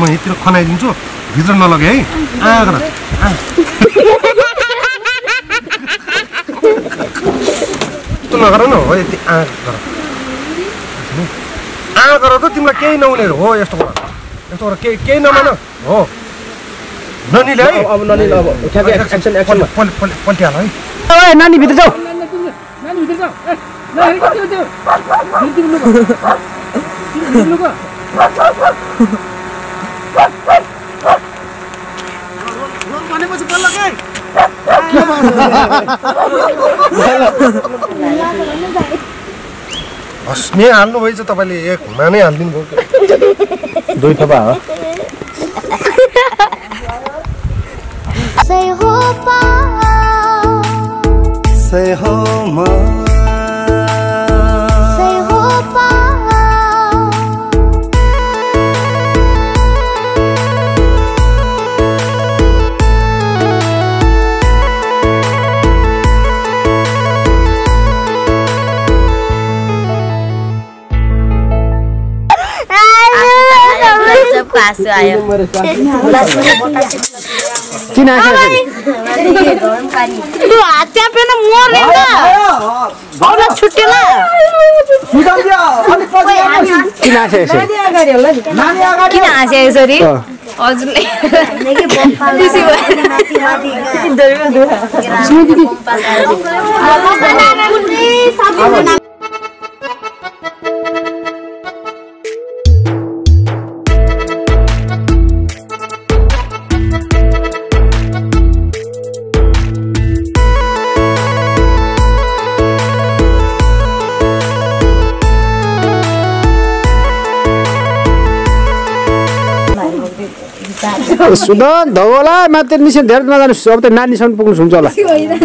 म यतिर खनाइदिन्छु भित्र नलगे है गर त नगर न हो यति गर त तिमीलाई केही नहुने हो यस्तो गर केही नमान हो ननीले है अब ननीले अब ठ्याक्कै एक्सन पल्टिहाल है ओए नानी भित्र जाऊ नानी भित्र जाऊ भनेपछि बल्ल के हस्ने हाल्नु भएछ तपाईले एकमा नै हाल्दिनु भयो दुई थपा हो Say ho pa Say ho ma Say ho pa जब पास आयो किन आछे तू हात च्यापेन मर्ने त औला छुट्टेला सुदाम दियो अनि पछि किन आछे किन हाँसे यसरी हजुरले खुसी भयो सुदन धवला मात्र निसेन धेरै नजानु अब त नानीसम्म पुग्नु हुन्छ होला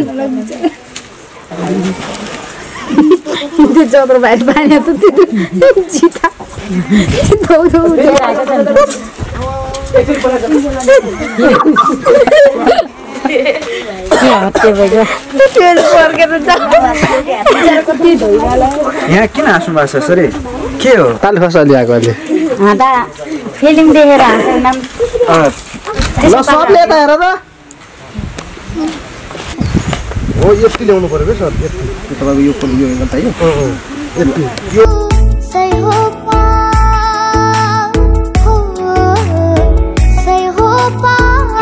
त्यो जबर भाइ पानी त जिता यहाँ किन हाँस्नु भएको छ सरी के हो ताल खसा ल्याएको अहिले फिल्म देखेर हाँसेन ल सबले यता हेर त हो यति ल्याउनु पर्यो के सर यति तपाईको यो एंगल चाहियो यति Say ho pa Say ho pa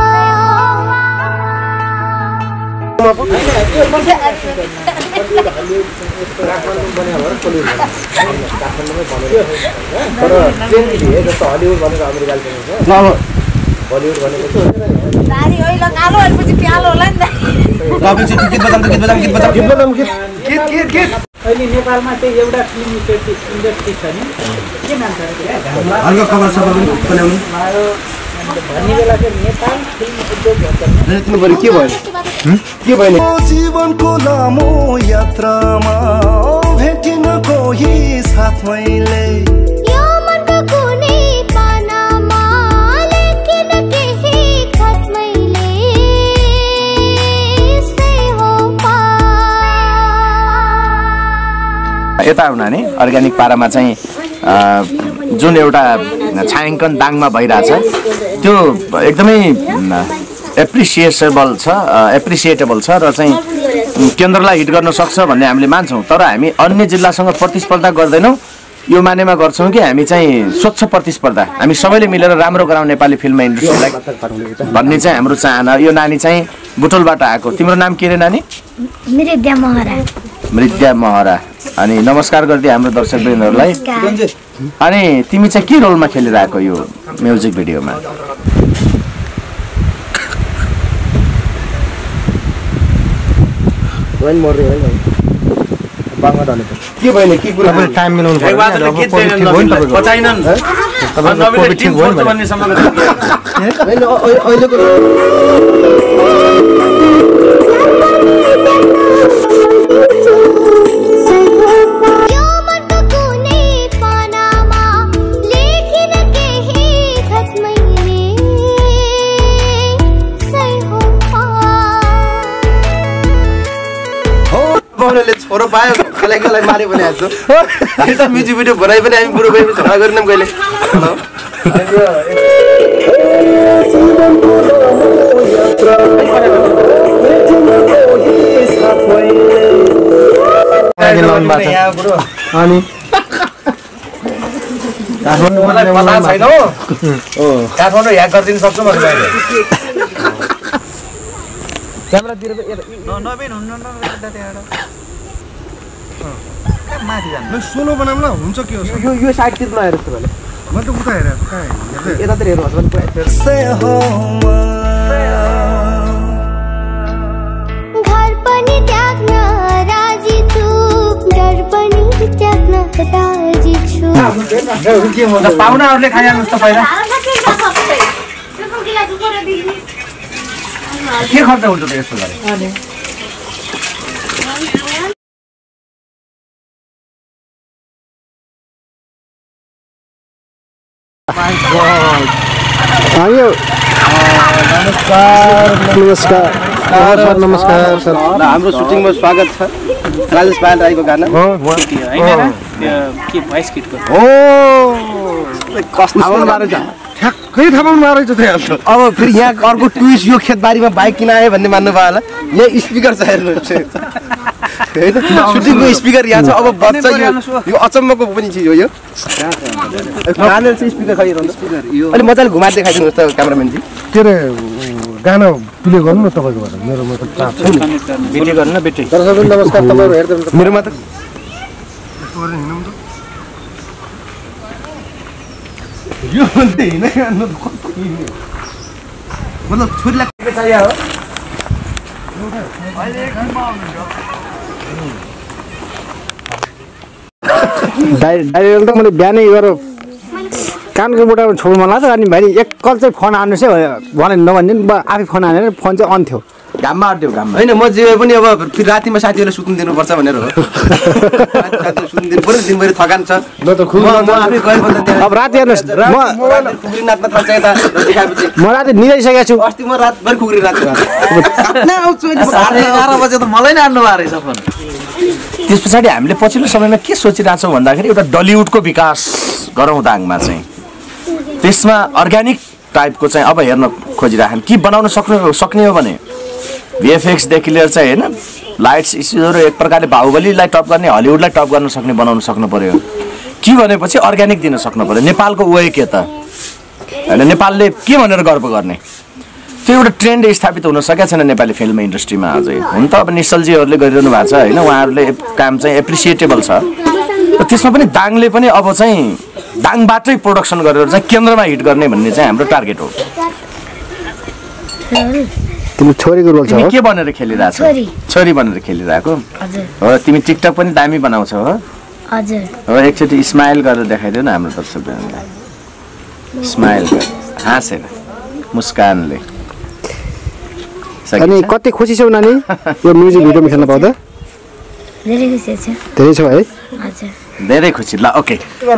Bollywood भनेको दारी ओइ लगालो अनि प्यालो होला नि त गीत बजाम गीत अहिले नेपालमा चाहिँ एउटा फिल्म इन्डस्ट्री छ नि के नाम छ अर्को खबर सबै बनाउनु भन्ने बेला चाहिँ नेपाल फिल्म उद्योग भन्छ तिम्रो बरु के भयो के भयो जीवनको लामो यात्रामा भेटिन कोही साथ मैले यो मनको कुनै पानामा लेकिन केही खत मैले Say ho pa यता हुना नि अर्ग्यानिक पारामा चाहिँ जुन एउटा छायाङ्कन दाङमा भइरहेछ त्यो एकदमै एप्रिसिएटेबल छ र चाहिँ केन्द्रलाई हिट गर्न सक्छ भन्ने हामीले मान्छौँ तर हामी अन्य जिल्लासँग प्रतिस्पर्धा गर्दैनौँ यो मानेमा गर्छौँ कि हामी चाहिँ स्वच्छ प्रतिस्पर्धा हामी सबैले मिलेर राम्रो गराउँ नेपाली फिल्म इन्डस्ट्रीलाई भन्ने चाहिँ हाम्रो चाहना यो नानी चाहिँ बुटोलबाट आएको तिम्रो नाम के रे नानी मृद्या महरा अनि नमस्कार गर्दै हाम्रो दर्शकवृन्दहरूलाई अनि तिमी चाहिँ के रोलमा खेलिरहेको यो म्युजिक भिडियोमा के भयो नि के कुरा टाइम मिलाउनु पर्यो अहिलेको यो मनको कुनै पानामा लेकिन केही खत मैले Say ho pa बाउले छोरो पायो खलेकोलाई मार्यो भने आज यो त म्युजिक भिडियो बनाइ पनि हामी बुढो गएपछि झगडा गर्नौँ कहिले भएको छ अनि मलाई पता छैन हो काठमाडौँ ह्याक गरिदिन सक्छु मैले क्यामेरातिर नबिन हुन्न माथि जानु ल सोलो बनाउँला हुन्छ के हो यो साइडतिर नहेर जस्तो भयो म त उता हेरेको कहाँ हेर्दै यतातिर हेर्नुहोस् भने घर पनि त्याग्न राजी छु डर पनि त्याग्न राजी छु पाहुनाहरूले खाइहाल्नुहोस् त पहिला के खर्च हुन्छ त यस्तो गरे नमस्कार सर हाम्रो सुटिङमा स्वागत छ राजेश पायल राईको गाना के भोइस किटको ठ्याक्कै थाहा पाउनु रहेछ त यहाँ अब फेरि यहाँ अर्को ट्विस्ट यो खेतबारीमा बाइक किन आयो भन्ने मान्नु भयो होला यहाँ स्पिकर छ हेर्नुहोस् सुटिङको स्पिकर यहाँ छ अब बच्च यो अचम्मको पनि चिज हो यो गाना चाहिँ स्पिकर खैरहनु अलि मजाले घुमाएर देखाइदिनुहोस् त क्यामेराम्यानजी के अरे गाना प्ले गर्नु न तपाईँकोबाट मेरोमा त चाप छैन बिटे गर्नु न बिटे नमस्कार तपाईँहरू हेर्दै मेरोमा त यस्तो गरेर हिँडौँ त यो भन्दै हिँड्नै गर्नु त कस्तो हिँड्ने मतलब छोरीलाई के चाहियो हो डाइरेक्ट त मैले बिहानै गरेर कानको बुढामा छोड्नु मन लाग्छ अनि भाइ एकल चाहिँ फोन हान्नुहोस् है भने नभने आफै फोन हानेर फोन चाहिँ अन थियो घाममा अड्यो घाममा होइन म जे पनि अब फेरि रातिमा साथीहरूलाई सुत्नु दिनुपर्छ भनेर हो सुत्नु दिनु पर्यो दिनभरि थकान छ म आफै गएर भन्दा त्यहाँ अब राति हेर्नुहोस् खुकुरी नाच्न थाल्छ यता देखाएपछि म राति निदाइसकेको छु अस्ति म रातभरि खुकुरी नाच्छु बजे त मलाई नै आन्नु भएको रहेछ फोन त्यस पछाडि हामीले पछिल्लो समयमा के सोचिरहेछौँ भन्दाखेरि एउटा डलिउडको विकास गरौँ दाङमा चाहिँ त्यसमा अर्ग्यानिक टाइपको चाहिँ अब हेर्न खोजिरहेछन् के बनाउन सक्ने हो भने भिएफएक्सदेखि लिएर चाहिँ होइन लाइट्स इस्युजहरू एक प्रकारले बाहुबलीलाई टप गर्ने हलिउडलाई टप गर्न सक्ने बनाउन सक्नु पर्यो के भनेपछि अर्ग्यानिक दिन सक्नु पर्यो नेपालको उयो के त होइन नेपालले के भनेर गर्व गर्ने त्यो एउटा ट्रेन्ड स्थापित हुन सकेको छैन नेपाली फिल्म इन्डस्ट्रीमा अझै हुन त अब निश्चलजीहरूले गरिरहनु भएको छ होइन उहाँहरूले काम चाहिँ एप्रिसिएटेबल छ त्यसमा पनि दाङले पनि अब चाहिँ दाङबाटै प्रोडक्सन गरेर चाहिँ केन्द्रमा हिट गर्ने भन्ने चाहिँ हाम्रो टार्गेट हो तिमी छोरीको रोल छ तिमी के बनेर खेलिरहेछौ छोरी बनेर खेलिरहेको हो तिमी टिकटक पनि दामी बनाउँछौ हो हो एकचोटि स्माइल गरेर देखाइदेऊ न हाम्रो दर्शकहरूलाई स्माइल हाँसेर मुस्कानले अनि कति खुसी छौ नानी यो म्युजिक भिडियोमा खेल्न पाउँदा धेरै खुसी छु धेरै छ है हजुर धेरै खुसी ल ओके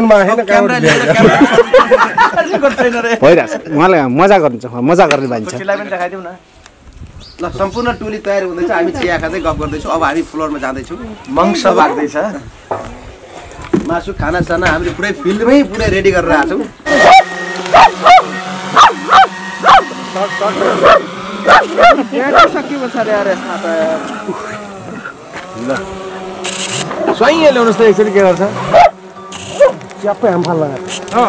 भइरहेछ उहाँलाई मजा गर्नुहुन्छ मजा गर्ने मान्छे देखाइदेऊ न ल सम्पूर्ण टोली तयार हुँदैछ हामी चिया खाँदै गफ गर्दैछौँ अब हामी फ्लोरमा जाँदैछौँ मङ्स लाग्दैछ मासु खाना साना हामीले पुरै फिल्डमै पुरै रेडी गरेर आएको छौँ स्वाइँ ल्याउनुहोस् त एकचोटि के गर्छ च्याप्पै हामफाल लगाएर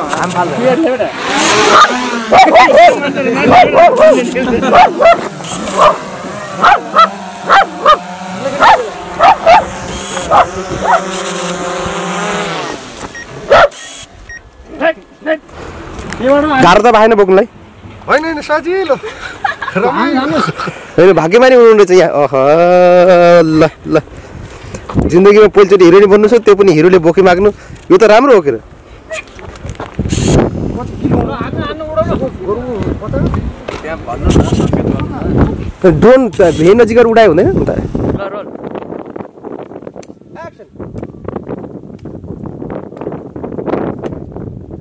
गाह्रो त भएन बोक्नुलाई होइन होइन सजिलो होइन भाग्यमानी हुनु रहेछ यहाँ अह ल ल जिन्दगीमा पहिलोचोटि हिरोइन बन्नु छ त्यो पनि हिरोले बोकी माग्नु यो त राम्रो हो के ड्रोन भेन नजिक उडायो हुँदैन